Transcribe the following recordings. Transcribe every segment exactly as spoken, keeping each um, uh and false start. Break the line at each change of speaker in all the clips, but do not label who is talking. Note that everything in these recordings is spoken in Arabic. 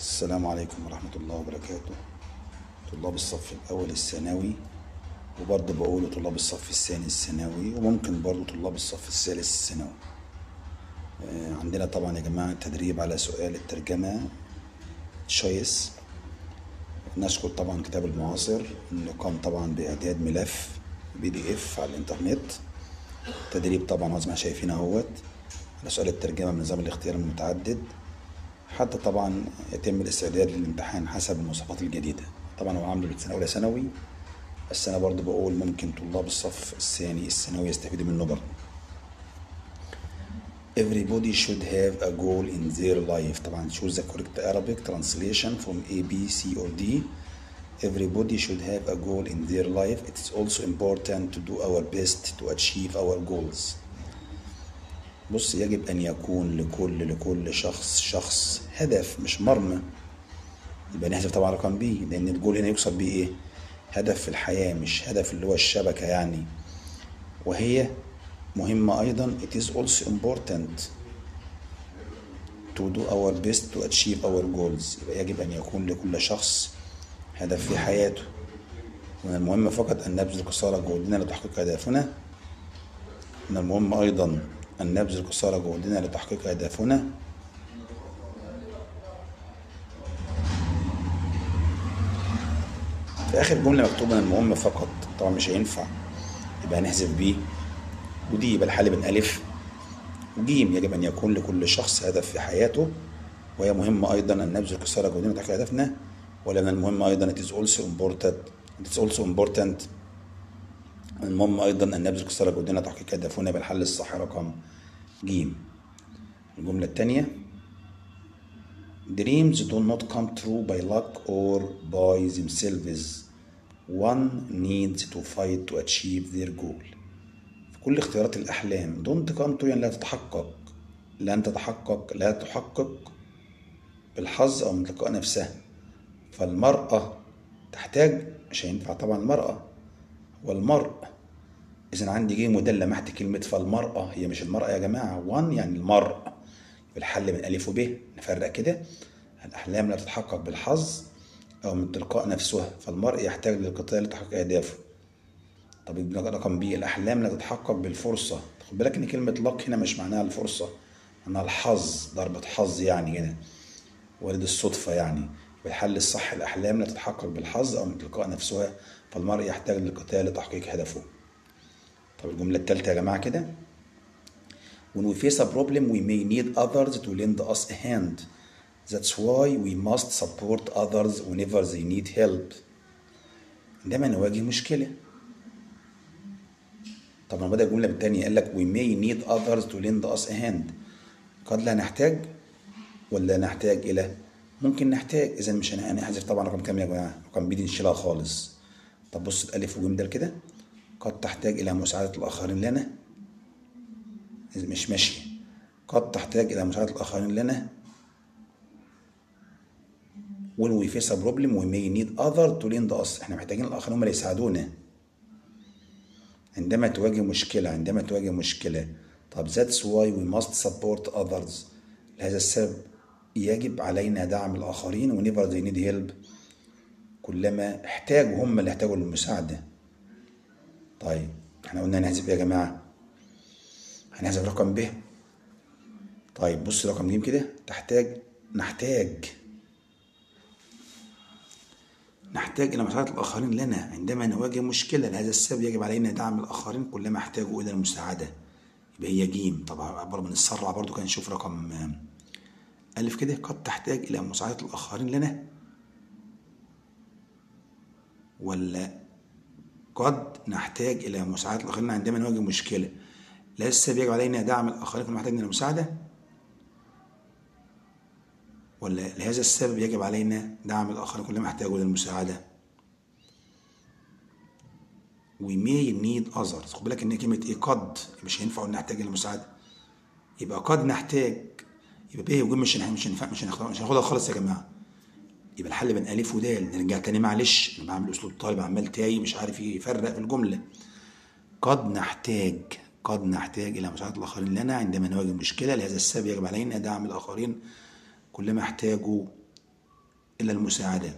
السلام عليكم ورحمة الله وبركاته. طلاب الصف الأول الثانوي، وبرضه بقول طلاب الصف الثاني الثانوي، وممكن برضه طلاب الصف الثالث الثانوي. آه، عندنا طبعا يا جماعة تدريب على سؤال الترجمة تشويس. نشكر طبعا كتاب المعاصر انه قام طبعا بإعداد ملف بي دي اف على الانترنت. تدريب طبعا زي ما شايفين اهوت على سؤال الترجمة من نظام الاختيار المتعدد، حتى طبعا يتم الاستعداد للامتحان حسب المواصفات الجديدة. طبعا هو عامله للسنة أولى ثانوي، بس أنا برضه بقول ممكن طلاب الصف الثاني الثانوي يستفيدوا منه برضه. Everybody should have a goal in their life. طبعا choose the correct Arabic translation from A, B, C or D. Everybody should have a goal in their life. It is also important to do our best to achieve our goals. بص، يجب أن يكون لكل لكل شخص شخص هدف مش مرمى. يبقى نحذف طبعا رقم بي، لأن الجول هنا يقصد بيه إيه؟ هدف في الحياة، مش هدف اللي هو الشبكة يعني. وهي مهمة أيضا. It is also important to do our best to achieve our goals. يبقى يجب أن يكون لكل شخص هدف في حياته، من المهم فقط أن نبذل قصارى جهودنا لتحقيق أهدافنا. من المهم أيضا أن نبذل قصارى جهودنا لتحقيق أهدافنا. في آخر جملة مكتوبة من المهم فقط، طبعا مش هينفع، يبقى هنحذف بيه ودي، يبقى الحل بين ألف وجيم. يجب أن يكون لكل شخص هدف في حياته، وهي مهمة أيضا أن نبذل قصارى جهودنا لتحقيق أهدافنا. ولأن المهم أيضا it is also important it is also important المهم أيضا أن نبذل قصارى جهودنا لتحقيق أهدافنا. يبقى الحل الصح رقم جيم. الجملة الثانية Dreams do not come true by luck or by themselves. One needs to fight to achieve their goal. في كل اختيارات الأحلام don't come true يعني لا تتحقق، لن تتحقق، لا تحقق بالحظ أو من تلقاء نفسها. فالمرأة تحتاج، مش هينفع طبعا المرأة والمرء. إذا عندي جيم وده لمحت كلمة فالمرأة، هي مش المرأة يا جماعة، one يعني المرء. الحل من ألف وب، نفرق كده. الأحلام لا تتحقق بالحظ أو من تلقاء نفسها، فالمرء يحتاج للقتال لتحقيق أهدافه. طب رقم بي، الأحلام لا تتحقق بالفرصة. خد بالك إن كلمة لك هنا مش معناها الفرصة، معناها الحظ، ضربة حظ يعني كده، والد الصدفة يعني. الحل الصح الأحلام لا تتحقق بالحظ أو من تلقاء نفسها، فالمرء يحتاج للقتال لتحقيق هدفه. طب الجملة الثالثة يا جماعة كده When we face a problem we may need others to lend us a hand. That's why we must support others whenever they need help. عندما نواجه مشكلة. طبعا بدأ الجملة بالتانية، قال لك we may need others to lend us a hand. قد لا نحتاج ولا نحتاج إلى، ممكن نحتاج. إذا مش هنحذف طبعا رقم كام يا جماعة؟ رقم بي دي نشيلها خالص. طب بص الألف وجيم ده كده، قد تحتاج إلى مساعدة الآخرين لنا، مش ماشية. قد تحتاج إلى مساعدة الآخرين لنا. when we face a problem we may need others to lend us. احنا محتاجين الآخرين هم اللي يساعدونا عندما تواجه مشكلة عندما تواجه مشكلة. طب that's why we must support others. لهذا السبب يجب علينا دعم الآخرين whenever they need help. كلما احتاجوا، هم اللي احتاجوا للمساعدة. طيب احنا قلنا هنحذف يا جماعة، هنحذف رقم ب. طيب بص رقم ج كده، تحتاج نحتاج نحتاج إلى مساعدة الآخرين لنا عندما نواجه مشكلة. لهذا السبب يجب علينا دعم الآخرين كلما احتاجوا إلى المساعدة. يبقى هي جيم. طبعا عبارة من السرعة برضو كان نشوف رقم ألف كده، قد تحتاج إلى مساعدة الآخرين لنا، ولا قد نحتاج إلى مساعدة الآخرين عندما نواجه مشكلة. لهذا السبب يجب علينا دعم الآخرين كلما احتاجنا إلى المساعدة، ولا لهذا السبب يجب علينا دعم الآخرين كلما احتاجوا إلى المساعدة. we may need others. خد بالك إن كلمة إيه قد، مش هينفع نحتاج إلى المساعدة، يبقى قد نحتاج، يبقى به وجيم مش مش هينفع، مش هناخدها خالص يا جماعة. يبقى الحل بين ألف ودال. نرجع تاني معلش، أنا بعمل أسلوب طالب عمال تاي مش عارف يفرق في الجملة. قد نحتاج قد نحتاج إلى مساعدة الآخرين لنا عندما نواجه مشكلة. لهذا السبب يجب علينا دعم الآخرين كلما احتاجوا إلى المساعدة.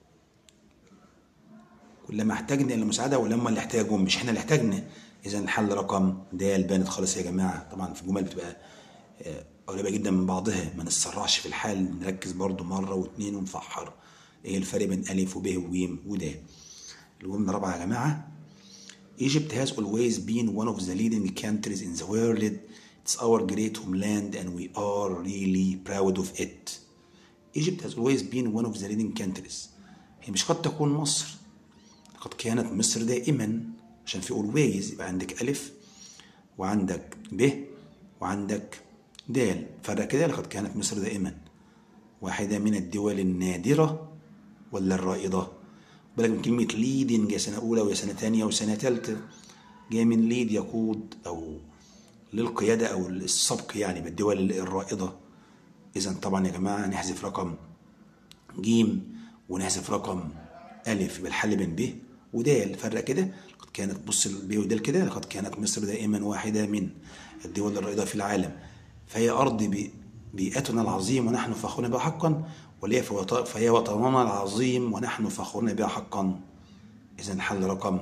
كلما احتاجنا إلى المساعدة ولما اللي احتاجهم مش احنا اللي احتاجنا. إذا الحل رقم د بانت خالص يا جماعة. طبعا في جمل بتبقى قريبة جدا من بعضها، ما نتسرعش في الحال، نركز برضو مرة واثنين ونفحر ايه الفرق بين ألف وب وج ود. الجملة الرابعة يا جماعة: Egypt has always been one of the leading countries in the world. It's our great homeland and we are really proud of it. Egypt has always been one of the leading countries. هي مش قد تكون مصر، قد كانت مصر دائما، عشان في always يبقى عندك ألف وعندك ب وعندك د. فرق كده: لقد كانت مصر دائما واحدة من الدول النادرة ولا الرائدة. بالك من كلمة leading يا سنة أولى ويا سنة تانية وسنة تالتة، جاي من lead يقود أو للقيادة أو السبق يعني بالدول الرائدة. إذا طبعا يا جماعة نحذف رقم ج ونحذف رقم ألف، يبقى الحل بين ب ودال. فرق كده: لقد كانت، بص ب ودال كده، لقد كانت مصر دائما واحدة من الدول الرائدة في العالم، فهي أرض بيئتنا العظيم ونحن فخورون بها حقا، وليه فهي وطننا العظيم ونحن فخورون بها حقا. إذا الحل رقم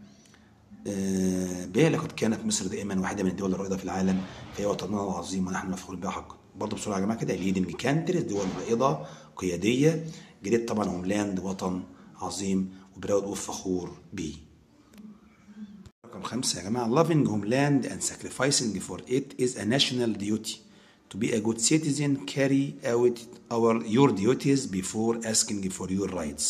ب: لقد كانت مصر دائما واحدة من الدول الرائدة في العالم، فهي وطننا العظيم ونحن فخورون بها حقا. برضه بسرعة يا جماعة كده: ليدنج كانتريز دول رائدة قيادية، جريت طبعا هوملاند وطن عظيم، وبراود اوف فخور بيه. رقم خمسة يا جماعة: loving homeland and sacrificing for it is a national duty. To be a good citizen, carry out our your duties before asking for your rights.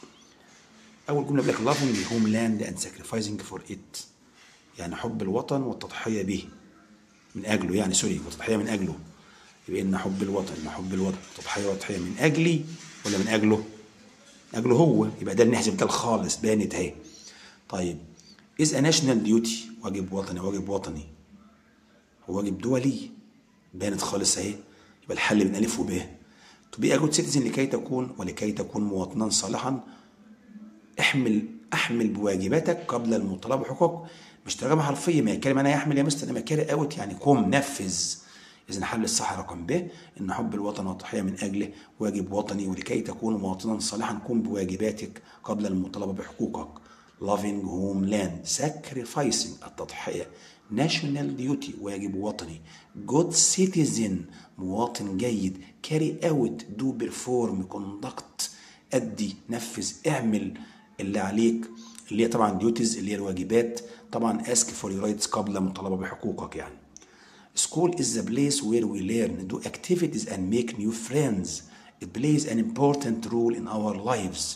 أول جملة بيقول لك loving homeland and sacrificing for it، يعني حب الوطن والتضحية به من أجله، يعني سوري والتضحية من أجله. يبقى إن حب الوطن، إن حب الوطن تضحية وتضحية من أجلي ولا من أجله؟ من أجله هو. يبقى ده نحذف ده الخالص، بانت أهي. طيب is a national duty، واجب وطني، واجب وطني وواجب دولي، بانت خالص اهي. يبقى الحل من ألف وب. to be a good citizen لكي تكون ولكي تكون مواطنا صالحا، احمل احمل بواجباتك قبل المطالبة بحقوقك. مش ترجمة حرفية، ما الكلمة أنا يحمل يا مستر، لما كاري أوت يعني قم نفذ. إذا الحل الصح رقم ب: إن حب الوطن والتضحية من أجله واجب وطني، ولكي تكون مواطنا صالحا قم بواجباتك قبل المطالبة بحقوقك. loving homeland، sacrificing التضحية، national duty واجب وطني، good citizen مواطن جيد، carry out do perform conduct أدي نفذ اعمل اللي عليك، اللي هي طبعا duties اللي هي الواجبات، طبعا ask for your rights قبل مطالبة بحقوقك يعني. School is the place where we learn, do activities and make new friends. It plays an important role in our lives.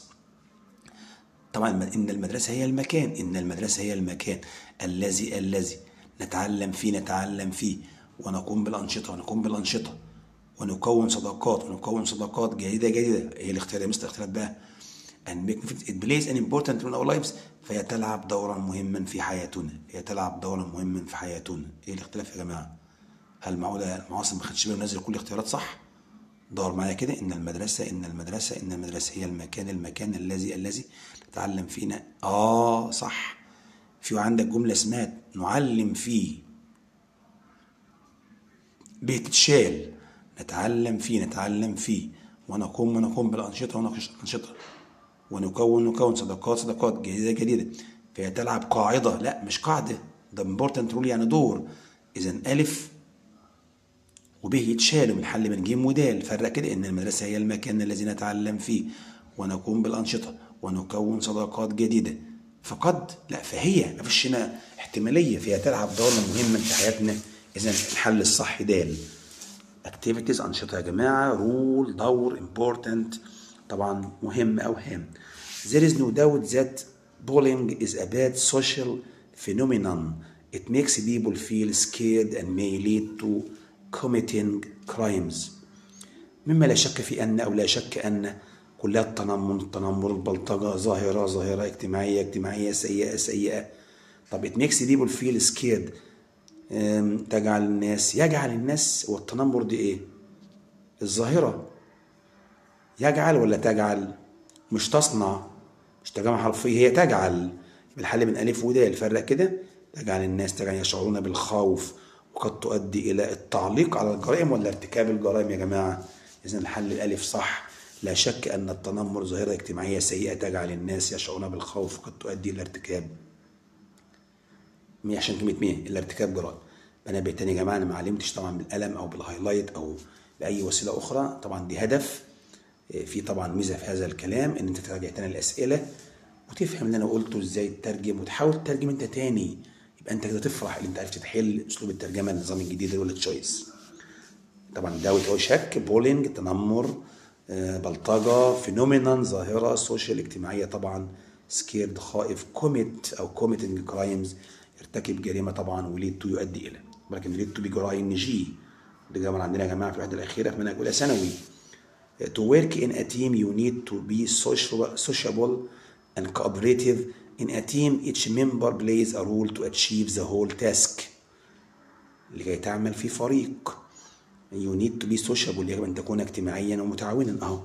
طبعا إن المدرسة هي المكان، إن المدرسة هي المكان الذي الذي نتعلم فيه نتعلم فيه ونقوم بالأنشطة ونقوم بالأنشطة ونكون صداقات ونكون صداقات جيدة جيدة. هي الاختيار يا مستر اختيارات بقى. and make it plays an important role in our lives، فهي تلعب دورا مهما في حياتنا، هي تلعب دورا مهما في حياتنا. ايه الاختلاف يا جماعة؟ هل معقولة معاصم ما خدش باله ونزل كل الاختيارات صح؟ دور معايا كده: إن المدرسة إن المدرسة إن المدرسة هي المكان المكان الذي الذي نتعلم فينا. آه صح. في عندك جملة اسمها نعلم فيه، بتتشال، نتعلم فيه نتعلم فيه ونقوم ونقوم بالأنشطة ونقشطة ونكون نكون صداقات صداقات جديدة جديدة. فهي تلعب قاعدة، لا مش قاعدة، ده important role يعني دور. إذا ألف وبه يتشالوا من حل من جيم ودال. فرق كده: إن المدرسة هي المكان الذي نتعلم فيه ونقوم بالأنشطة ونكون صداقات جديدة. فقد لا فهي، ما فيش هنا احتمالية، فيها تلعب دورا مهما في حياتنا. إذا الحل الصح دال. activities أنشطة يا جماعة، rule دور، important طبعا مهم أو هام. there is no doubt that bullying is a bad social phenomenon. It makes people feel scared and may lead to committing crimes. مما لا شك في أن أو لا شك أن كلها التنمر التنمر البلطجة ظاهرة ظاهرة اجتماعية اجتماعية سيئة سيئة. طب it makes people feel scared، تجعل الناس يجعل الناس والتنمر دي ايه؟ الظاهرة. يجعل ولا تجعل؟ مش تصنع، مش ترجمة حرفية، هي تجعل. بالحل من ألف ودال. فرق كده: تجعل الناس تجعل يشعرون بالخوف وقد تؤدي إلى التعليق على الجرائم ولا ارتكاب الجرائم يا جماعة. إذن الحل الألف صح، لا شك أن التنمر ظاهرة اجتماعية سيئة تجعل الناس يشعرون بالخوف وقد تؤدي إلى ارتكاب مية عشان كلمة مية إلى ارتكاب جرائم. أنا بالتاني يا جماعة أنا ما علمتش طبعا بالقلم أو بالهايلايت أو بأي وسيلة أخرى، طبعا دي هدف. في طبعا ميزة في هذا الكلام إن أنت تراجع تاني الأسئلة وتفهم اللي أنا قلته إزاي تترجم وتحاول تترجم أنت تاني، يبقى أنت كده تفرح اللي أنت عرفت تحل أسلوب الترجمة النظام الجديد اللي هو التشويس. طبعا داوت أو شك، بولينج تنمر، بلطجة، فينومينان ظاهرة، سوشيال اجتماعية طبعا، سكيرد خائف، كوميت أو كوميتنج كرايمز يرتكب جريمة طبعا، وليد تو يؤدي إلى، ولكن ليد تو بجرائم جي دي جمع عندنا يا جماعة في الوحدة الأخيرة في منهج أولى ثانوي. To work in a team you need to be sociable and cooperative. In a team each member plays a role to achieve the whole task. لكي تعمل في فريق you need to be sociable يجب أن تكون اجتماعيا ومتعاونا أهو.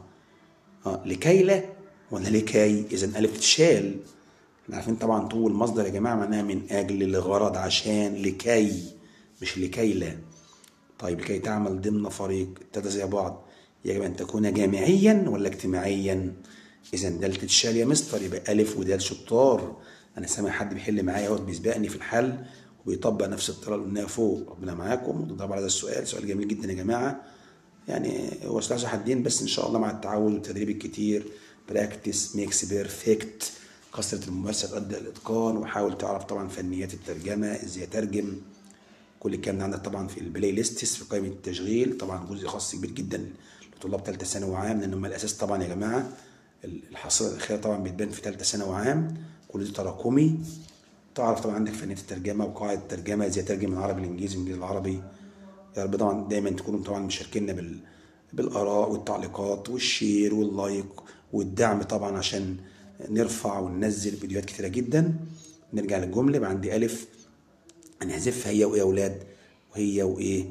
اه لكي لا ولا لكي؟ إذا ألف تشال. احنا عارفين طبعا طول المصدر يا جماعة معناها من أجل، لغرض، عشان، لكي، مش لكي لا. طيب لكي تعمل ضمن فريق التلاتة زي بعض يجب أن تكون جامعيا ولا اجتماعيا؟ إذا دال تتشال يا مستر، يبقى ألف ودال شطار. أنا سامع حد بيحل معايا اهوت بيسبقني في الحل وبيطبق نفس الطريقة اللي قلناها فوق. ربنا معاكم وتدربوا على هذا السؤال، سؤال جميل جدا يا جماعة. يعني هو سلاح ذو حدين بس إن شاء الله مع التعود والتدريب الكتير. براكتس ميكس بيرفكت، كثرة الممارسة تؤدي إلى الإتقان. وحاول تعرف طبعا فنيات الترجمة، إزاي أترجم. كل الكلام ده عندك طبعا في البلاي ليستس في قائمة التشغيل، طبعا جزء خاص كبير جدا لطلاب ثالثة ثانوي وعام، لأن هم الأساس طبعا يا جماعة. الحصيلة الأخيرة طبعا بتبان في ثالثة ثانوي وعام، كل ده تراكمي. تعرف طبعا عندك فنيات الترجمة وقواعد الترجمة، ازاي ترجم من العربي للإنجليزي من العربي. يا رب طبعا دايما تكونوا طبعا مشاركينا بال بالآراء والتعليقات والشير واللايك والدعم طبعا عشان نرفع وننزل فيديوهات كتيرة جدا. نرجع للجملة يبقى عندي ألف هنحذفها هي وإيه يا أولاد؟ وهي وإيه؟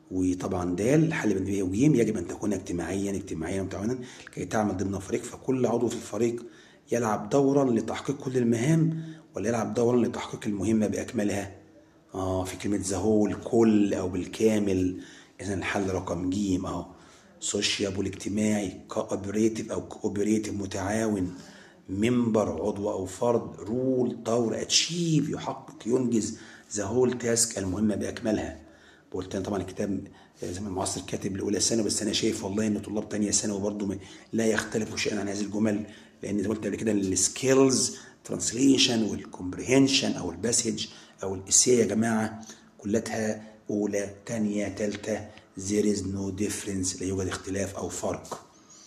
وطبعا دال الحل بين هي وجيم. يجب أن تكون اجتماعيا اجتماعيا ومتعاونا كي تعمل ضمن فريق، فكل عضو في الفريق يلعب دورا لتحقيق كل المهام ولا يلعب دورا لتحقيق المهمة بأكملها؟ آه في كلمة زهول كل أو بالكامل. إذا الحل رقم جيم أهو. سوشيابل اجتماعي، كوبريتيف أو كوبريتيف متعاون، ممبر عضو أو فرد، رول دور، أتشيف يحقق ينجز، ذا هول تاسك المهمة بأكملها. قلت طبعا الكتاب زي ما المعاصر كاتب لأولى ثانوي، بس أنا شايف والله إن طلاب تانية ثانوي برضه لا يختلفوا شيئا عن هذه الجمل، لأن زي ما قلت قبل كده السكيلز ترانسليشن والكومبريهنشن أو الباسج أو الإسيه يا جماعة كلتها أولى تانية تالتة. there is no difference لا يوجد اختلاف أو فرق.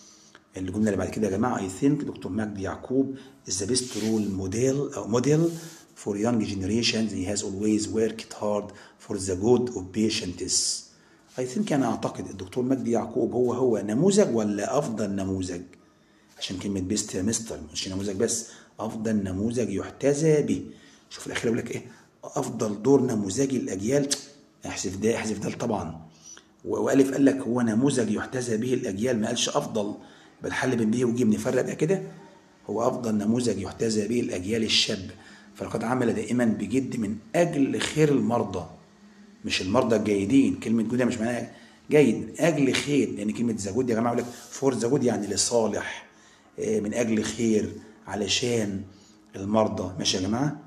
الجملة اللي بعد كده يا جماعة I think دكتور مجدي يعقوب is the best role model أو model for young generations. He has always worked hard for the good of patients. I think أنا أعتقد الدكتور مجدي يعقوب هو هو نموذج ولا أفضل نموذج؟ عشان كلمة بيست يا مستر مش نموذج بس، أفضل نموذج يحتذى به. شوف الأخير يقول لك إيه؟ أفضل دور نموذجي للأجيال. احذف ده احذف ده طبعا. وألف قال لك هو نموذج يحتذى به الأجيال، ما قالش أفضل. بالحل بين به وجيم نفرق بقى كده. هو أفضل نموذج يحتذى به الأجيال الشاب، فلقد عمل دائما بجد من أجل خير المرضى، مش المرضى الجيدين. كلمة جود مش معناها جيد، من أجل خير، لأن كلمة زجود يا جماعة يقول لك فور زجود يعني لصالح، من أجل خير، علشان المرضى. ماشي يا جماعة.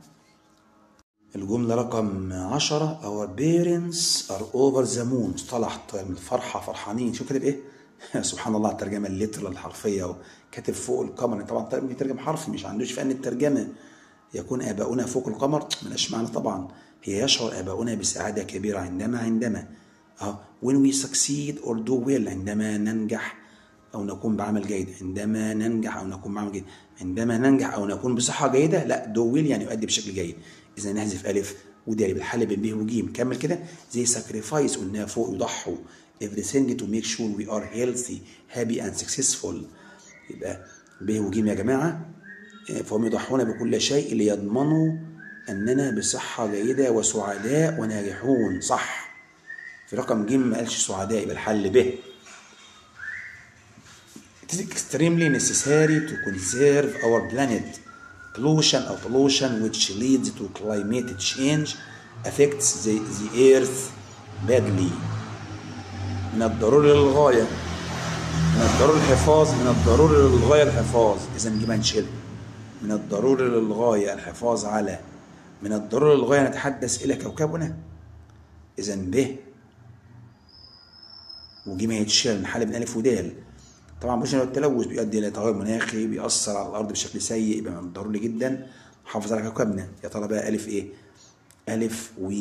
الجملة رقم عشرة our parents are over the moon. مصطلح الفرحة فرحانين. شوف كاتب إيه؟ سبحان الله الترجمة الليترال الحرفية، كاتب فوق القمر. طبعا طالب بيترجم حرفي مش عندوش فن الترجمة. يكون آباؤنا فوق القمر ملهاش معنى طبعا. هي يشعر آباؤنا بسعادة كبيرة عندما عندما اه when we succeed or do well عندما ننجح أو نكون بعمل جيد. عندما ننجح أو نكون بعمل جيد. عندما ننجح أو نكون بصحة جيدة. لا do well يعني يؤدي بشكل جيد. إذا نحذف ألف ودال بالحل بين ب وجيم. كمل كده. زي sacrifice قلناها فوق يضحوا. everything to make sure we are healthy happy and successful. يبقى ب وجيم يا جماعة. فهم يضحون بكل شيء ليضمنوا أننا بصحة جيدة وسعداء وناجحون. صح. في رقم جيم ما قالش سعداء، يبقى الحل به. It is extremely necessary to conserve our planet. Pollution or pollution which leads to climate change affects the, the earth badly. من الضروري للغاية من ضروري الحفاظ، من الضروري للغاية الحفاظ، إذا نجيبها نشيلها. من الضروري للغاية الحفاظ على، من الضروري للغاية نتحدث إلى كوكبنا، إذا ب وجيم هيتشال نحل من ألف ودال. طبعا بوشن التلوث بيؤدي إلى تغير مناخي، بيأثر على الأرض بشكل سيء، يبقى من الضروري جدا نحافظ على كوكبنا. يا ترى بقى ألف إيه؟ ألف و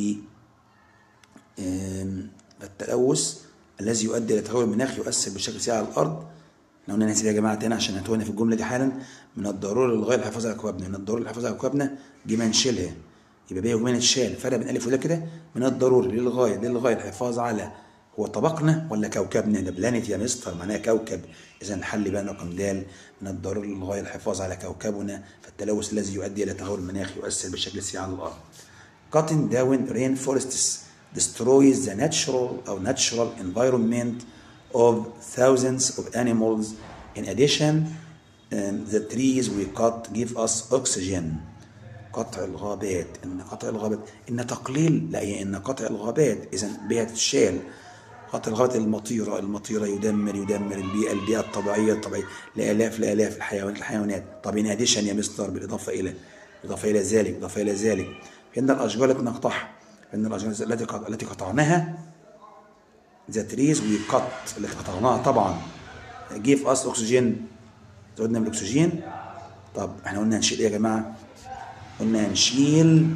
التلوث الذي يؤدي إلى تغير المناخ يؤثر بشكل سيء على الأرض. احنا قلنا نحسب يا جماعة تاني عشان هتوهنا في الجملة دي حالا. من الضروري للغاية الحفاظ على كوكبنا، من الضروري للحفاظ على كوكبنا جيم نشيلها، يبقى بيه وجيم نتشال. فرق بين ألف وده كده، من الضروري للغاية للغاية الحفاظ على، هو طبقنا ولا كوكبنا؟ ده بلانت يا مستر معناها كوكب، إذا الحل بقى رقم د. من الضروري للغاية الحفاظ على كوكبنا، فالتلوث الذي يؤدي إلى تغير المناخ يؤثر بشكل سيء على الأرض. Cutting down rainforests destroys the natural or natural environment of thousands of animals. In addition, um, the trees we cut give us oxygen. قطع الغابات، إن قطع الغابات إن تقليل، لا هي إن قطع الغابات، إذا بها تتشال. قطع الغابات المطيرة، المطيرة يدمر يدمر البيئة البيئة الطبيعية الطبيعية لآلاف لآلاف الحيوانات الحيوانات. طب إن addition يا مستر بالإضافة إلى، بالإضافة إلى ذلك، بالإضافة إلى ذلك فإن الأشجار التي نقطعها، فإن الأشجار التي التي قطعناها the trees we cut التي قطعناها طبعا give us oxygen، زودنا من الأكسجين. طب احنا قلنا هنشيل إيه يا جماعة؟ قلنا هنشيل،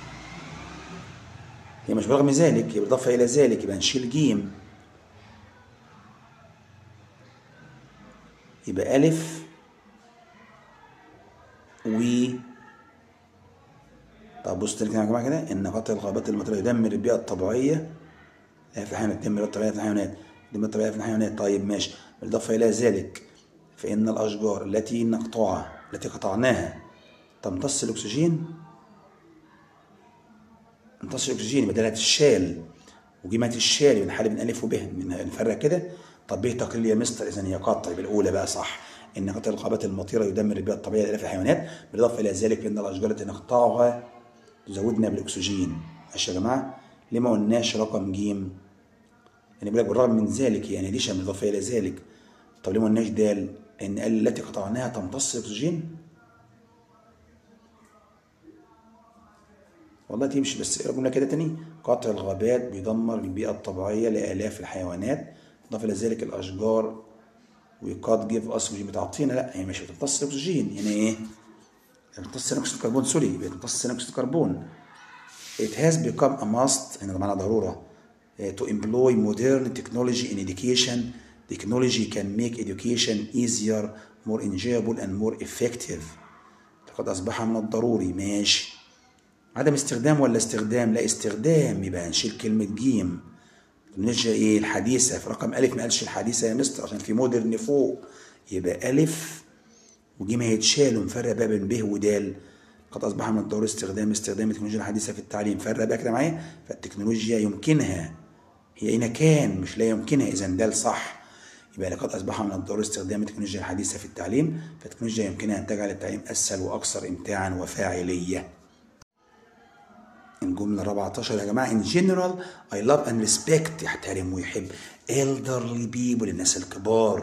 هي مش برغم ذلك، هي بالإضافة إلى ذلك، يبقى هنشيل جيم، يبقى ألف و. طب بصوا تاني كده يا جماعة كده، إن قطع الغابات المطيرة يدمر البيئة الطبيعية في الحيوانات، يدمر الطبيعية في الحيوانات، يدمر الطبيعية في الحيوانات. طيب ماشي، بالإضافة إلى ذلك فإن الأشجار التي نقطعها التي قطعناها تمتص الأكسجين، تمتص الأكسجين بدل تشال، وجيمة الشال يبقى نحل من ألف وب، نفرق كده. طب ب تقليل يا مستر، إذا هي قطع، يبقى الأولى بقى صح، إن قطع الغابات المطيرة يدمر البيئة الطبيعية لآلاف الحيوانات، بالإضافة إلى ذلك فإن الأشجار التي نقطعها تزودنا بالأكسجين. ماشي يا جماعة؟ ليه ما قلناش رقم جيم؟ يعني بيقول لك بالرغم من ذلك، يعني ليش بالإضافة إلى ذلك. طب ليه ما قلناش دال؟ إن قال التي قطعناها تمتص الأكسجين. والله تمشي، بس الجملة كده تاني، قطع الغابات بيدمر البيئة الطبيعية لآلاف الحيوانات، إضافة إلى ذلك الأشجار وقد جيف أس بتعطينا، لا هي مش بتمتص الأكسجين، يعني إيه؟ بتمتص ثاني أكسيد الكربون، سوري بتمتص ثاني أكسيد الكربون. It has become a must، هنا طبعا ضرورة to employ modern technology in education. Technology can make education easier, more enjoyable and more effective. لقد أصبح من الضروري، ماشي. عدم استخدام ولا استخدام؟ لا استخدام، يبقى هنشيل كلمة جيم. التكنولوجيا ايه الحديثة، في رقم ألف ما قالش الحديثة يا مستر عشان في مودرن فوق، يبقى ألف وجيم هيتشال، ونفرق بقى بين ب ودال. قد أصبح من الضروري استخدام استخدام التكنولوجيا الحديثة في التعليم، فرق بقى كده معايا. فالتكنولوجيا يمكنها، هي هنا كان مش لا يمكنها، إذا دال صح. يبقى لقد أصبح من الضروري استخدام التكنولوجيا الحديثة في التعليم، فالتكنولوجيا يمكنها أن تجعل التعليم أسهل وأكثر إمتاعا وفاعلية. الجملة أربعتاشر يا جماعة، in general I love and respect، يحترم ويحب elderly people، الناس الكبار.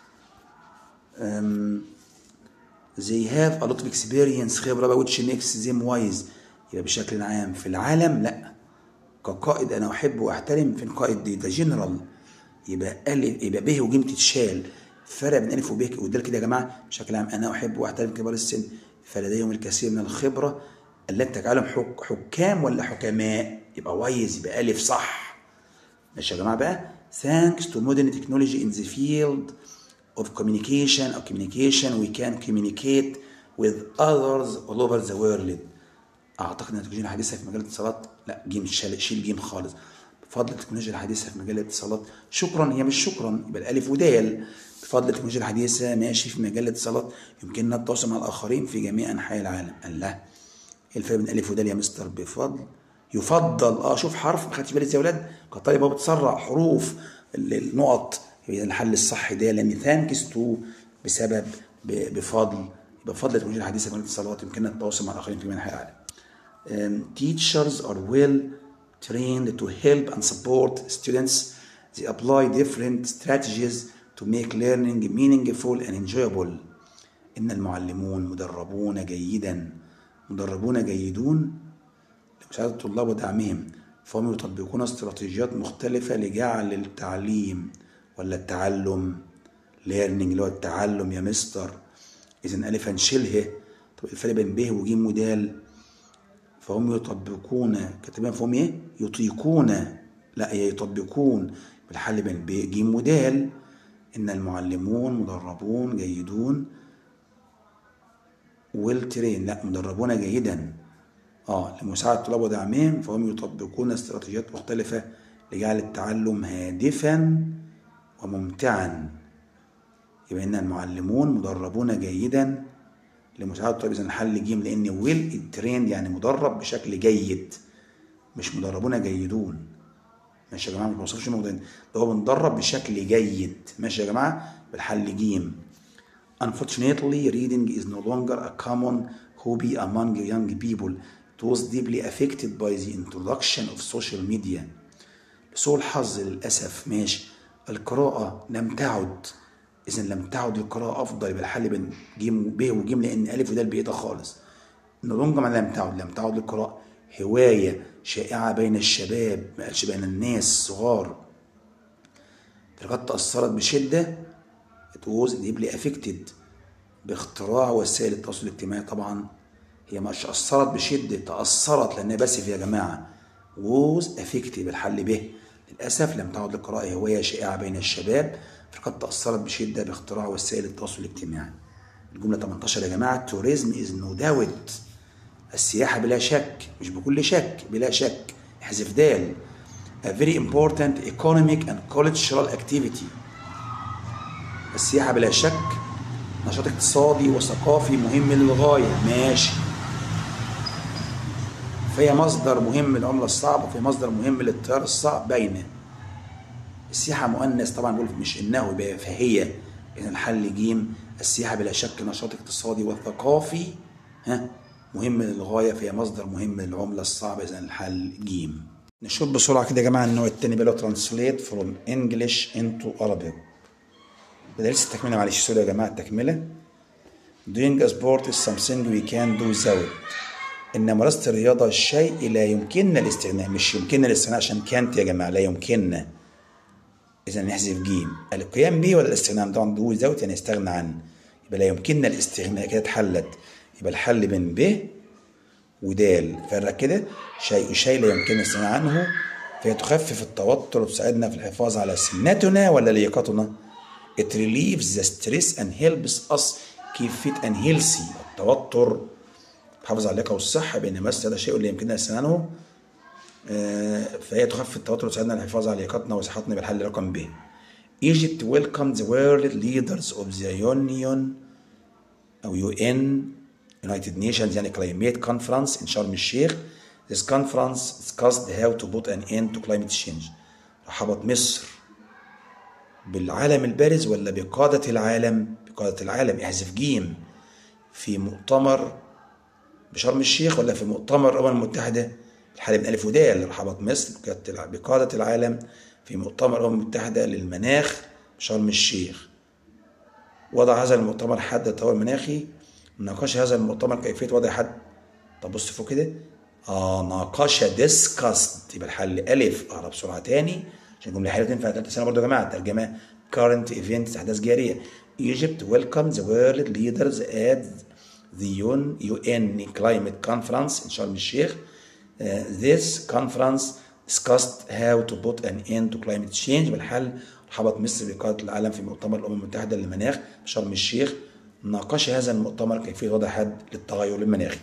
um, they have a lot of experience، خبرة بقى which makes them wise. يبقى بشكل عام في العالم، لا كقائد أنا أحب وأحترم، في القائد دي ده general، يبقى ألف يبقى ب وجيم تتشال. فرق بين ألف وب ودال كده يا جماعة، بشكل عام أنا أحب وأحترم كبار السن، فلديهم الكثير من الخبرة التي تجعلهم حك... حكام ولا حكماء، يبقى وايز، يبقى ألف صح. ماشي يا جماعة بقى. thanks to modern technology in the field of communication أو communication we can communicate with others all over the world. أعتقد أن التكنولوجيا الحديثة في مجال الاتصالات، لا جيم شيل شيل جيم خالص. بفضل التكنولوجيا الحديثة في مجال الاتصالات، شكرا هي مش شكرا، يبقى الألف ودال. بفضل التكنولوجيا الحديثة ماشي في مجال الاتصالات يمكننا التواصل مع الآخرين في جميع أنحاء العالم. الله، ايه الفرق بين الف ودال يا مستر؟ بفضل يفضل، اه شوف حرف ما خدتش بالي يا ولاد، كطالب هو بتسرع حروف النقط، هي الحل الصح ده، لان ثانكس تو بسبب بفضل، يبقى بفضل التكنولوجيا الحديثه في الاتصالات يمكننا التواصل مع الاخرين في جميع انحاء العالم. Teachers are well trained to help and support students. They apply different strategies to make learning meaningful and enjoyable. إن المعلمون مدربون جيدا مدربون جيدون لمساعدة الطلاب ودعمهم، فهم يطبقون استراتيجيات مختلفة لجعل التعليم ولا التعلم learning اللي هو التعلم يا مستر. إذا ألف هنشيلها. طب الفرق بين ب وج ودال؟ فهم يطبقون كاتبين فهم إيه؟ يطيقون، لا هي يطبقون. بالحل بين ب ج ودال. إن المعلمون مدربون جيدون والترين، لا مدربون جيدا اه لمساعدة الطلاب ودعمهم، فهم يطبقون استراتيجيات مختلفة لجعل التعلم هادفا وممتعا. يبقى ان المعلمون مدربون جيدا لمساعدة الطلاب. اذا الحل ج، لان ويل الترين يعني مدرب بشكل جيد، مش مدربون جيدون. ماشي يا جماعه، ما بوصفش الموضوعين، ده هو بندرب بشكل جيد. ماشي يا جماعه، بالحل ج. Unfortunately, reading is no longer a common hobby among young people. It was deeply affected by the introduction of social media. لسوء الحظ للأسف. ماشي، القراءة لم تعد. إذا لم تعد القراءة أفضل. يبقى الحل بين ج وب وج، لأن ألف ودال بإيدها خالص. no longer معناها لم تعد. لم تعد القراءة هواية شائعة بين الشباب، ما قالش بين الناس الصغار. لقد تأثرت بشدة it was deeply affected باختراع وسائل التواصل الاجتماعي. طبعا هي مش أثرت بشدة، تأثرت لأنها باسف يا جماعة. was affected بالحل به. للأسف لم تعد القراءة هواية شائعة بين الشباب، فقد تأثرت بشدة باختراع وسائل التواصل الاجتماعي. الجملة ثمانية عشر يا جماعة. tourism is no doubt. السياحة بلا شك، مش بكل شك، بلا شك. احذف دال. a very important economic and cultural activity. السياحة بلا شك نشاط اقتصادي وثقافي مهم للغاية. ماشي. فهي مصدر مهم للعملة الصعبة، وفي مصدر مهم للتيار الصعب. بين السياحة مؤنث طبعا، بقول مش إنه، يبقى فهي. إذا الحل ج. السياحة بلا شك نشاط اقتصادي وثقافي ها مهم للغاية، فهي مصدر مهم للعملة الصعبة. إذا الحل ج. نشوف بسرعة كده يا جماعة النوع التاني بقى، translate from English into Arabic. ده لسه التكملة، معلش سوري يا جماعة التكملة. doing a sport is something we can do without. إن ممارسة الرياضة شيء لا يمكننا الاستغناء، مش يمكننا الاستغناء عشان كانت يا جماعة، لا يمكننا. إذا نحذف ج. القيام به ولا الاستغناء؟ طبعا do without يعني يستغنى عنه، يبقى لا يمكننا الاستغناء. كده اتحلت. يبقى الحل بين ب ودال. فرق كده. شيء شيء لا يمكننا الاستغناء عنه، فهي تخفف التوتر وتساعدنا في الحفاظ على سمنتنا ولا لياقتنا. It relieves the stress and helps us keep fit and healthy. التوتر تحافظ على اللياقة والصحة، بينما هذا شيء لا يمكننا الاستغناء عنه، فهي تخفف التوتر وتساعدنا على الحفاظ على لياقتنا وصحتنا. بالحل رقم ب. Egypt welcomed the world leaders of the Union أو يو إن United Nations يعني Climate Conference in شرم الشيخ. This conference discussed how to put an end to climate change. رحبت مصر بالعالم البارز ولا بقادة العالم؟ بقادة العالم. احذف ج. في مؤتمر بشرم الشيخ ولا في مؤتمر الأمم المتحدة؟ الحل من ألف ودال. رحبت مصر بقادة العالم في مؤتمر الأمم المتحدة للمناخ بشرم الشيخ. وضع هذا المؤتمر حد للتغير المناخي. ناقش هذا المؤتمر كيفية وضع حد. طب بص فوق كده. اه ناقش discussed. يبقى الحل ألف. أقرأ بسرعة تاني عشان الجملة حلوة تنفع ثالثة سنة برضه يا جماعة. ترجمة current events أحداث جارية. Egypt welcomes the world leaders at the يو إن climate conference in شرم الشيخ. Uh, this conference discussed how to put an end to climate change. بالحل رحبت مصر بقادة العالم في مؤتمر الأمم المتحدة للمناخ بشرم الشيخ. ناقش هذا المؤتمر كيفية وضع حد للتغير المناخي.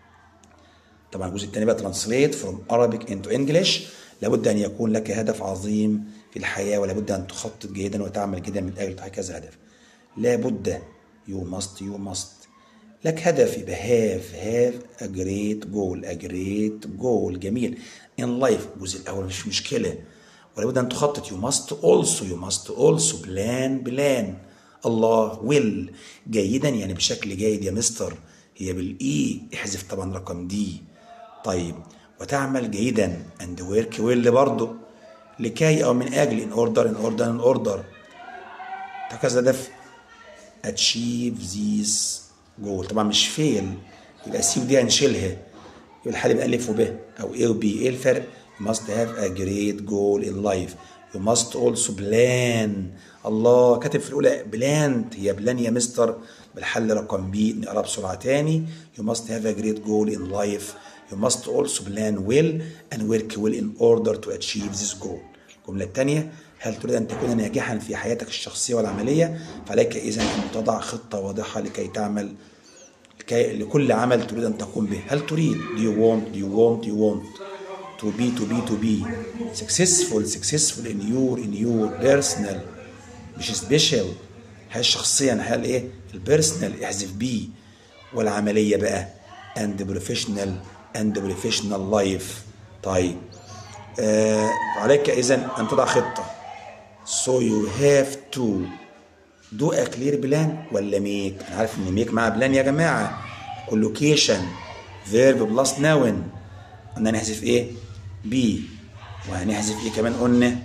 طبعا الجزء الثاني بقى translate from Arabic into English. لابد أن يكون لك هدف عظيم في الحياة، ولابد أن تخطط جيدا وتعمل جدا من أجل تحقيق هذا الهدف. لابد you must you must لك هدف، يبقى have have a great goal a great goal. جميل. in life الجزء الأول مش مشكلة. ولابد أن تخطط. you must also you must also plan plan. الله will جيدا يعني بشكل جيد يا مستر، هي بالإي. احذف طبعا رقم دي. طيب وتعمل جيدا and work well برضه. لكي أو من أجل in order in order in order. تحقق هدف achieve this goal. طبعا مش فيل، يبقى سي ودي هنشيلها، يبقى الحل يبقى ألف وب أو A و B. إيه الفرق؟ you must have a great goal in life. you must also plan. الله كاتب في الأولى بلانت، هي بلان يا مستر. بالحل رقم بي نقرا بسرعة تاني. you must have a great goal in life. you must also plan well and work well in order to achieve this goal. الجملة الثانية: هل تريد أن تكون ناجحا في حياتك الشخصية والعملية؟ فعليك إذن أن تضع خطة واضحة لكي تعمل لكي لكل عمل تريد أن تقوم به. هل تريد do you want do you want you want to be to be to be successful successful in your in your personal مش special. هل شخصيا هل إيه البيرسونال احذف بي، والعملية بقى and professional and professional life. طيب آه عليك إذن أن تضع خطة. so you have to do a clear plan ولا ميك؟ أنا عارف إن ميك مع بلان يا جماعة. collocation verb plus noun. قلنا هنحذف إيه؟ بي. وهنحذف إيه كمان قلنا؟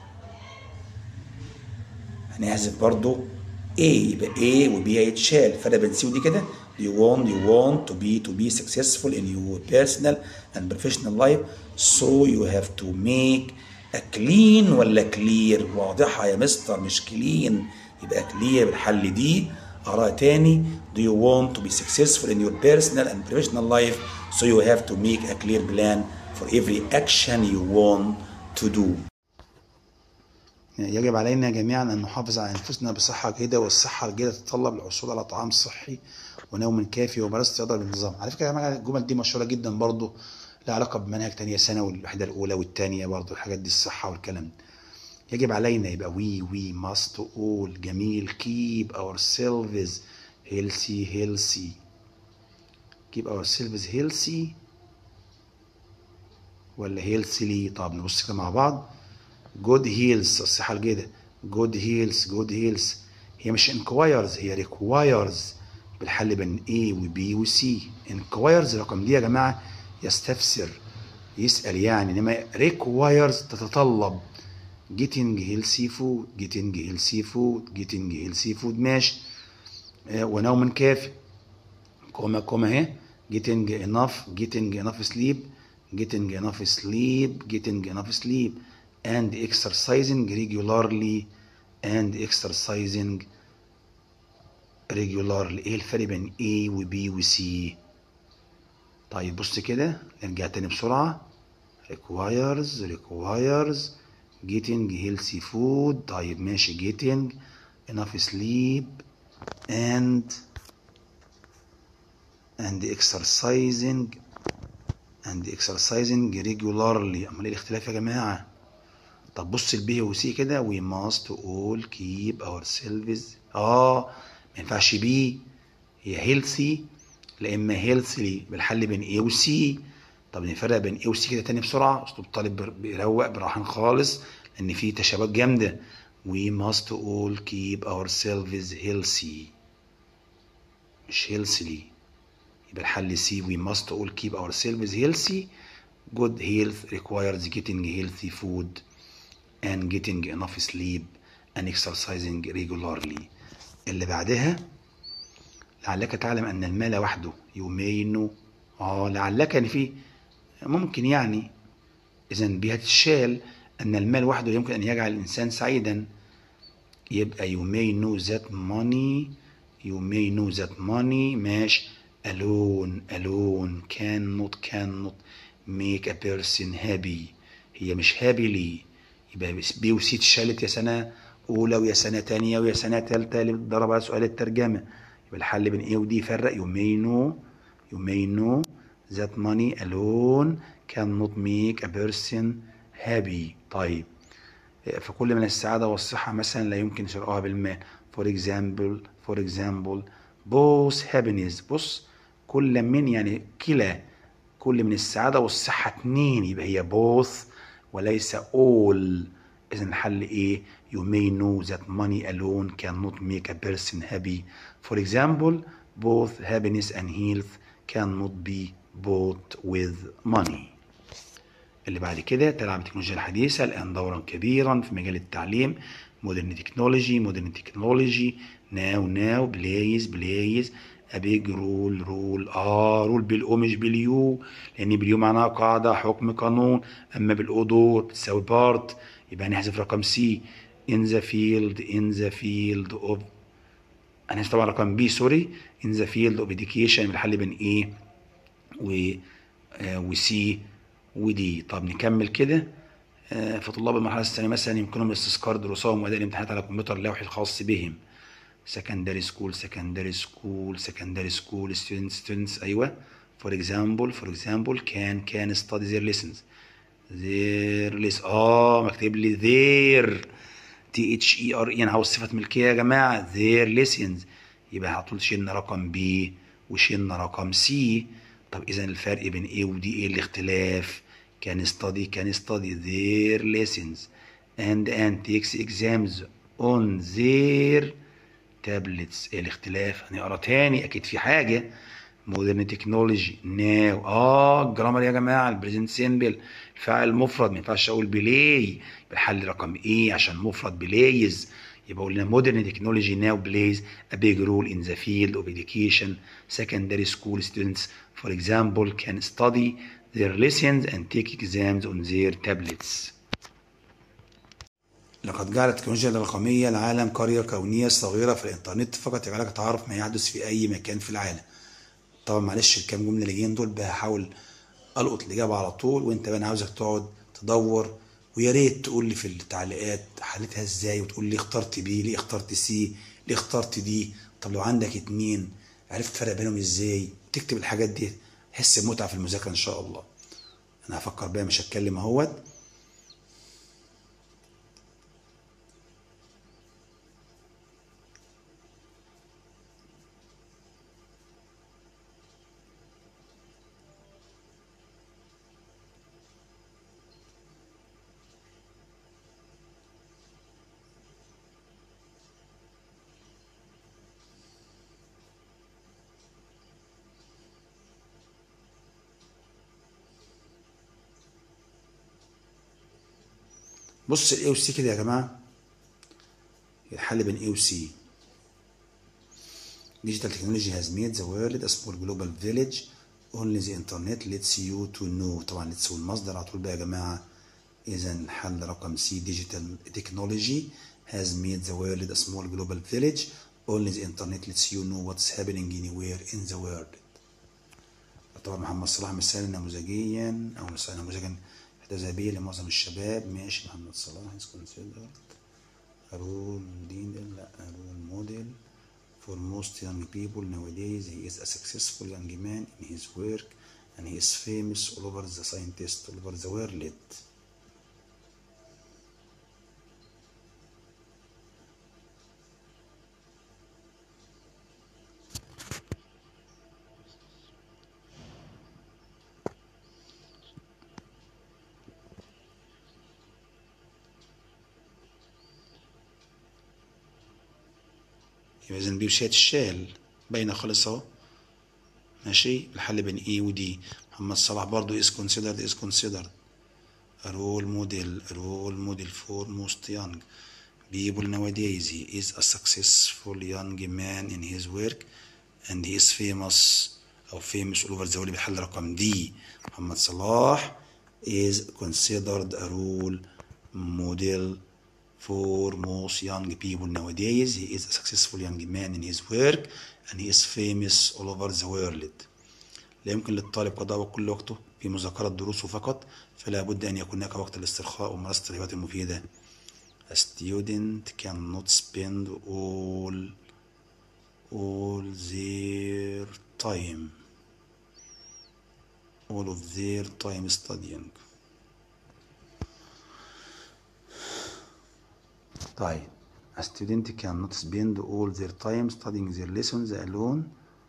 هنحذف برضو A، يبقى A و B هيتشال. فرق بين سي ودي كده. you want you want to be to be successful in your personal and professional life so you have to make a clean ولا clear؟ واضحة يا مستر مش clean، يبقى clear بالحل دي. أقراها تاني. do you want to be successful in your personal and professional life so you have to make a clear plan for every action you want to do. يجب علينا جميعا أن نحافظ على أنفسنا بصحة جيدة، والصحة الجيدة تتطلب الحصول على طعام صحي ونوم كافي وممارسة رياضة بانتظام. على فكرة يا جماعة الجمل دي مشهورة جدا برضو، لها علاقة بمنهج تانية ثانوي، الوحدة الأولى والثانية برضو الحاجات دي، الصحة والكلام ده. يجب علينا يبقى we we must all. جميل. keep ourselves healthy healthy keep ourselves healthy ولا healthily؟ طب نبص كده مع بعض. good health الصحة الجيدة. good health good health هي مش inquires، هي requires. بالحل بين A و B و C. inquires رقم دي يا جماعة يستفسر يسأل يعني، إنما requires تتطلب. getting healthy food getting healthy food getting healthy food ماشي. آه ونوم كافي. كوما كوما اهي. getting enough getting enough sleep getting enough sleep getting enough sleep and exercising regularly and exercising regularly. ايه الفرق بين A و B و C؟ طيب بص كده نرجع تاني بسرعة. requires requires getting healthy food. طيب ماشي. getting enough sleep and and exercising and exercising regularly. امال ايه الاختلاف يا جماعة؟ طب بص البي وسي كده. we must all keep ourselves. اه ما ينفعش بي، هي healthy لا اما healthily بالحل بين A و C. طب نفرق بين A و C كده تاني بسرعة. اسلوب الطالب بيروق براحة خالص لان في تشابهات جامدة. we must all keep ourselves healthy مش healthily. يبقى الحل C. we must all keep ourselves healthy. good health requires getting healthy food and getting enough sleep and exercising regularly. اللي بعدها لعلك تعلم أن المال وحده يمين. اه لعلك يعني في ممكن يعني، إذا بها تشال أن المال وحده يمكن أن يجعل الإنسان سعيدا. يبقى you may know that money you may know that money ماشي. alone alone cannot cannot make a person happy. هي مش happy ليه؟ يبقى بي وسي اتشالت يا سنة أولى ويا سنة تانية ويا سنة تالتة اللي بتدرب على سؤال الترجمة. يبقى الحل بين A و D فرق. you may know you may know that money alone cannot make a person happy. طيب فكل من السعادة والصحة مثلا لا يمكن شرائها بالمال. for example for example both happiness. بص كل من يعني كلا، كل من السعادة والصحة اتنين، يبقى هي both وليس all. إذا الحل إيه؟ you may know that money alone cannot make a person happy. for example both happiness and health cannot be bought with money. اللي بعد كده تلعب التكنولوجيا الحديثة الآن دورا كبيرا في مجال التعليم modern technology modern technology now now plays plays a big role role اه رول بالاو مش باليو، لان باليو معناها قاعده حكم قانون، اما بالاو دور بتساوي بارت، يبقى هنحذف رقم سي. in the field in the field of هنحذف طبعا رقم بي سوري. in the field of education بالحل بين ايه و آه وسي ودي. طب نكمل كده. آه فطلاب المرحله الثانيه مثلا يمكنهم استذكار دروسهم واداء الامتحانات على الكمبيوتر اللوحي الخاص بهم. secondary school secondary school secondary school students students ايوه. for example for example can can study their lessons their lessons اه مكتب لي their تي اتش اي ار اي، انا عاوز صفه ملكيه يا جماعه their lessons، يبقى هتقول شيلنا رقم بي وشيلنا رقم سي. طب اذا الفرق بين ايه ودي ايه الاختلاف؟ can study can study their lessons and and takes exams on their tablets. ايه الاختلاف؟ هنقرا تاني اكيد في حاجه. مودرن تكنولوجي ناو اه الجرامر يا جماعه البريزنت سيمبل الفاعل مفرد ما ينفعش اقول بلاي، الحل رقم ايه عشان مفرد بلايز. يبقى قلنا مودرن تكنولوجي ناو بلايز a big role in the field of education. secondary school students for example can study their lessons and take exams on their tablets. لقد جعلت التكنولوجيا الرقمية العالم قرية كونية صغيرة في الإنترنت فقط يجعلك تعرف ما يحدث في أي مكان في العالم. طبعا معلش الكام جملة اللي جايين دول بحاول ألقط الإجابة على طول، وأنت بقى أنا عاوزك تقعد تدور، ويا ريت تقول لي في التعليقات حلتها إزاي، وتقول لي اخترت بي ليه اخترت سي ليه اخترت دي. طب لو عندك اتنين عرفت تفرق بينهم إزاي؟ تكتب الحاجات دي تحس بمتعة في المذاكرة إن شاء الله. أنا هفكر بقى مش هتكلم أهوت. بص الاي وسي كده يا جماعه، الحل بين اي وسي. digital technology has made the world a small global village only the internet lets you to know. طبعا lets والمصدر على طول بقى يا جماعه. اذا الحل رقم سي digital technology has made the world a small global village only the internet lets you know what's happening anywhere in the world. طبعا محمد صلاح مثال نموذجيا او مثال نموذجا احتذابيا لمعظم الشباب. ماشي محمد صلاح is considered a role model لا a role model for most young people nowadays. He is a successful young man in his work and he is famous all over the scientist all over the world. يبقى إذا بي وشات الشال باينة خالص أهو. ماشي الحل بين إيه ودي. محمد صلاح برضو is considered is considered a role model a role model for most young people nowadays. He is a successful young man in his work and he is famous أو famous all over the world. بحل رقم دي. محمد صلاح is considered a role model for most young people nowadays. He is a successful young man in his work and he is famous all over the world. لا يمكن للطالب قضاء كل وقته في مذاكرة دروسه فقط، فلا بد أن يكون هناك وقت الاسترخاء وممارسة الهوايات المفيدة. A student cannot spend all all their time all of their time studying. طيب a student cannot spend all their time studying their lessons alone.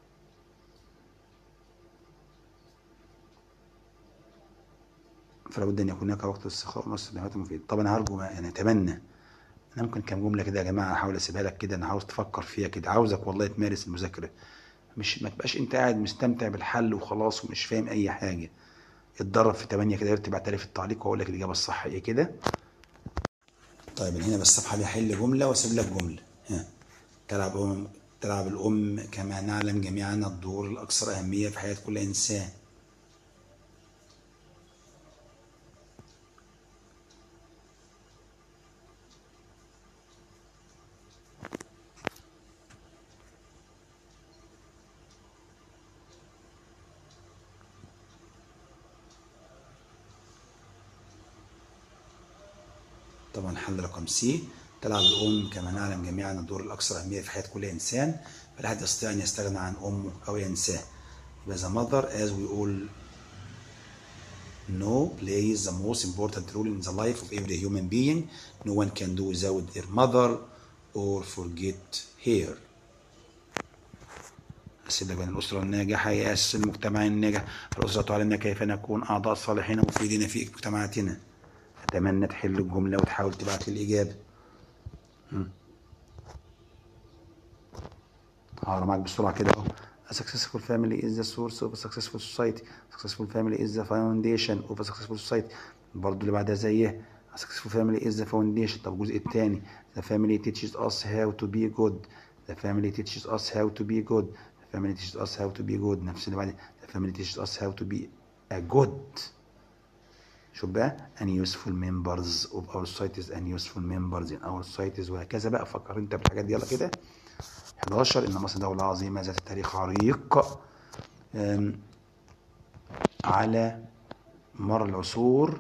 فلا بد ان يكون هناك وقت الاسترخاء وممارسة الهوايات المفيدة. طب انا هرجو يعني اتمنى انا ممكن كام جمله كده يا جماعه احاول اسيبها لك كده، انا عاوز تفكر فيها كده، عاوزك والله تمارس المذاكره، مش ما تبقاش انت قاعد مستمتع بالحل وخلاص ومش فاهم اي حاجه. اتدرب في تمانية كده، تبعتها لي في التعليق واقول لك الاجابه الصح ايه كده. طيب هنا بالصفحة دي هحل جملة واسيب لك جملة. ها تلعب أم تلعب الأم كما نعلم جميعا الدور الأكثر أهمية في حياة كل إنسان. طبعا حل رقم سي، تلعب الأم كما نعلم جميعا الدور الأكثر أهمية في حياة كل إنسان، فلا أحد يستطيع أن يستغنى عن أمه أو ينساه. يبقى the mother as we all know plays the most important role in the life of every human being. No one can do without their mother or forget her. السيدة بين الأسرة الناجحة هي أساس المجتمع الناجح. الأسرة تعلمنا كيف نكون أعضاء صالحين مفيدين في مجتمعاتنا. أتمنى تحل الجملة وتحاول تبعت لي الإجابة. هقرا معاك بسرعة كده أهو. A successful family is the source of a successful society. A successful family is the foundation of a successful society. برضه اللي بعدها زيه. A successful family is the foundation. طب الجزء الثاني. The family teaches us how to be good. The family teaches us how to be good. The family teaches us how to be good. نفس اللي بعدها. The family teaches us how to be a good. شوف بقى and useful members of our societies and useful members in our societies وهكذا بقى. فكر انت بالحاجات دي يلا كده. حداشر إن مصر دولة عظيمة ذات تاريخ عريق على مر العصور،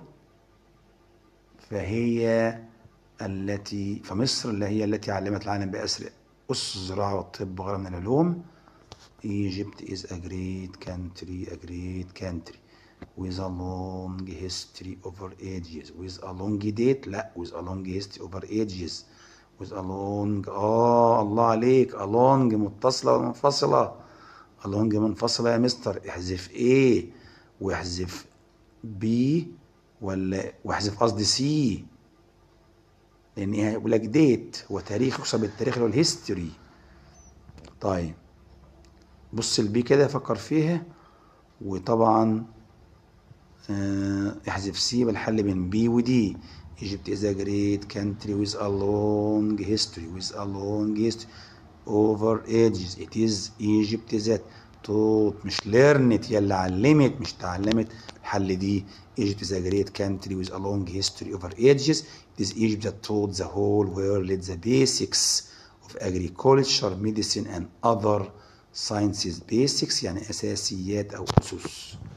فهي التي فمصر اللي هي التي علمت العالم بأسر أسس الزراعة والطب وغيرها من العلوم. Egypt is a great country, a great country with a long history over ages. with a long date لا with a long history over ages. with a long آه الله عليك. a long متصلة ولا منفصلة؟ a long منفصلة يا مستر. احذف A واحذف B ولا واحذف قصدي C، لأن إيه هيقول لك ديت وتاريخ يحسب بالتاريخ اللي هو الهيستوري. طيب بص البي كده فكر فيها، وطبعا اه احذف سي بالحل بين بي ودي. Egypt is a great country with a long history with a long history over ages. It is Egypt that taught مش learned يلا علمت مش تعلمت. الحل دي Egypt is a great country with a long history over ages. It is Egypt that taught the whole world the basics of agriculture, medicine and other sciences. basics يعني أساسيات أو أسس.